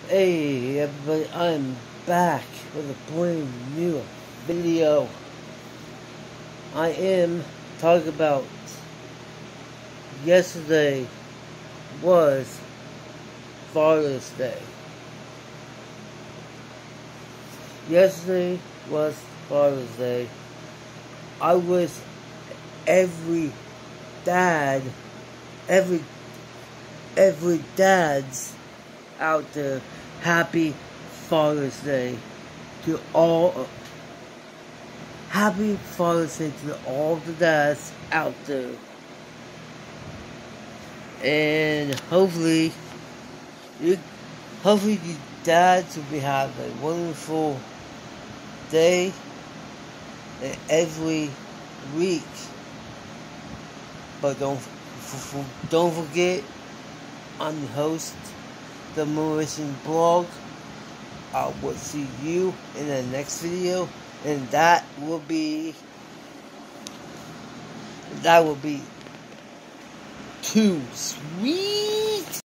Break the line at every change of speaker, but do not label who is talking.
Hey everybody, I'm back with a brand new video. I am talking about yesterday was Father's Day. Yesterday was Father's Day. I wish every dad, every dad's out there happy Father's Day to all. Happy Father's Day to all the dads out there. And hopefully you dads will be having a wonderful day and every week. But don't forget, I'm the host, the Motivation Blog. I will see you in the next video, and that will be too sweet.